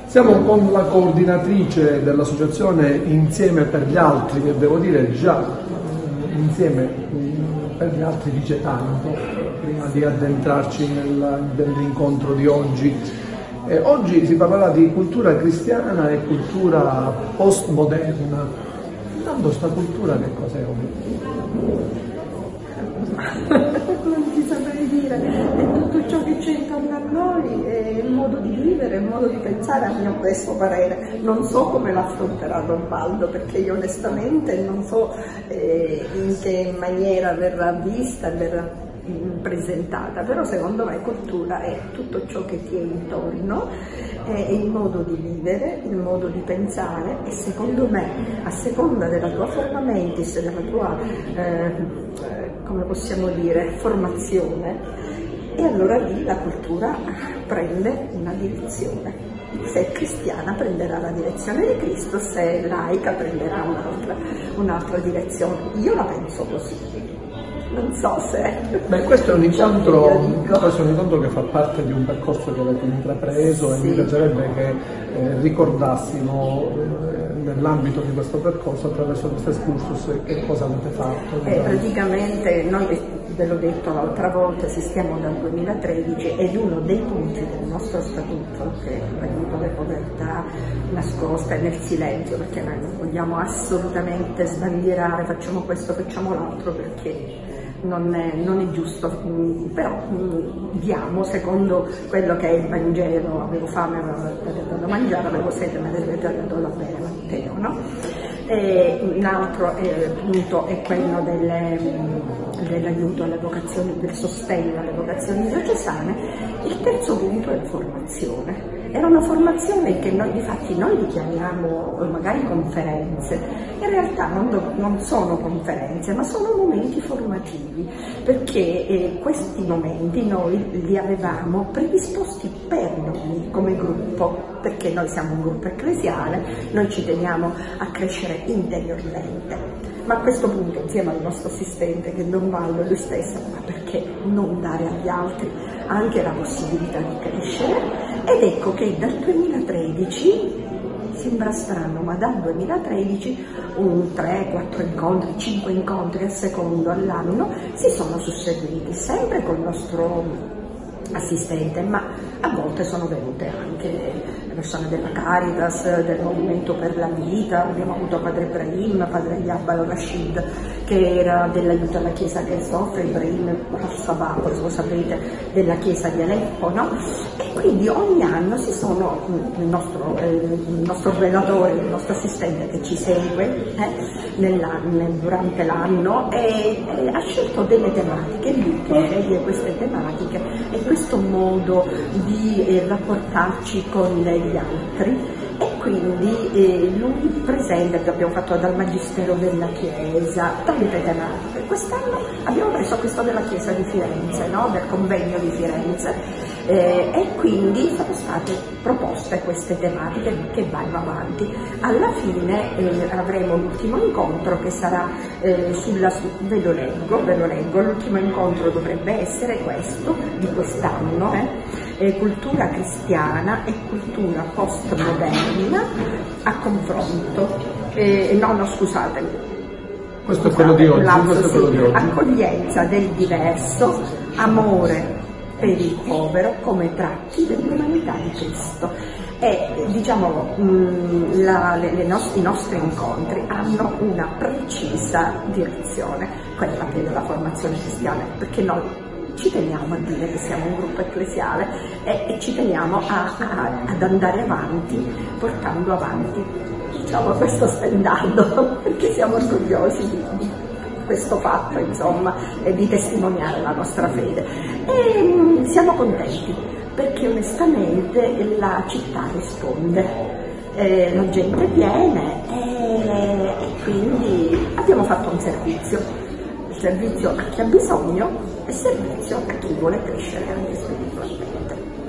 Siamo con la coordinatrice dell'associazione Insieme per gli Altri, che devo dire già Insieme per gli Altri dice tanto, prima di addentrarci nell'incontro di oggi. Oggi si parlerà di cultura cristiana e cultura postmoderna. Intanto sta cultura che cos'è oggi? Non ti saprei dire, è tutto ciò che c'è intorno a noi, è il modo di vivere, il modo di pensare, a mio questo parere. Non so come l'affronterà Don Valdo, perché io onestamente non so in che maniera verrà vista e verrà presentata, però secondo me cultura è tutto ciò che ti è intorno, è il modo di vivere, il modo di pensare, e secondo me, a seconda della tua forma mentis, della tua come possiamo dire, formazione, e allora lì la cultura prende una direzione. Se è cristiana prenderà la direzione di Cristo, se è laica prenderà un'altra direzione. Io la penso così. Non so se... Beh, questo è un incontro che fa parte di un percorso che avete intrapreso, sì. E mi piacerebbe che ricordassimo nell'ambito di questo percorso, attraverso questo excursus, che cosa avete fatto. Praticamente noi, ve l'ho detto l'altra volta, esistiamo dal 2013 ed uno dei punti del nostro statuto, che è l'aiuto alle povertà nascoste nel silenzio, perché noi non vogliamo assolutamente sbandierare, facciamo questo, facciamo l'altro, perché non è giusto, però diamo secondo quello che è il Vangelo. Avevo fame, mi avete dato da mangiare, avevo sete, mi avete dato da bere, Matteo, no? Un altro punto è quello dell'aiuto alle vocazioni, del sostegno alle vocazioni diocesane. Il terzo punto è la formazione. Era una formazione che noi, difatti, noi li chiamiamo magari conferenze, in realtà non sono conferenze, ma sono momenti formativi, perché questi momenti noi li avevamo predisposti per noi come gruppo, perché noi siamo un gruppo ecclesiale, noi ci teniamo a crescere interiormente. Ma a questo punto, insieme al nostro assistente, che è Don Valdo, lui stesso, ma perché non dare agli altri anche la possibilità di crescere? Ed ecco che dal 2013, sembra strano, ma dal 2013 un 3, 4 incontri, 5 incontri a secondo all'anno si sono susseguiti, sempre col nostro assistente, ma a volte sono venute anche le persone della Caritas, del Movimento per la Vita. Abbiamo avuto Padre Ibrahim, Padre Yab al-Rashid, che era dell'aiuto alla Chiesa che soffre, Ibrahim al-Sabah, lo sapete, della Chiesa di Aleppo, no? E quindi ogni anno si sono, il nostro relatore, il nostro assistente che ci segue durante l'anno, ha scelto delle tematiche, lui che sceglie queste tematiche e questo modo di rapportarci con gli altri, e quindi lui presenta, che abbiamo fatto dal Magistero della Chiesa, tante tematiche. Quest'anno abbiamo preso questo della Chiesa di Firenze, no? Del convegno di Firenze, e quindi sono state proposte queste tematiche che vanno avanti. Alla fine avremo l'ultimo incontro che sarà ve lo leggo, l'ultimo incontro dovrebbe essere questo, di quest'anno, cultura cristiana e cultura postmoderna a confronto, no scusate, questo è quello di oggi, accoglienza del diverso, amore per il povero come tratti dell'umanità di Cristo. E diciamo i nostri incontri hanno una precisa direzione, quella che è la formazione cristiana, perché noi ci teniamo a dire che siamo un gruppo ecclesiale e ci teniamo ad andare avanti, portando avanti, diciamo, questo standard, perché siamo orgogliosi di questo fatto, insomma, e di testimoniare la nostra fede. E siamo contenti, perché onestamente la città risponde, la gente viene e quindi abbiamo fatto un servizio a chi ha bisogno e servizio a chi vuole crescere anche spiritualmente.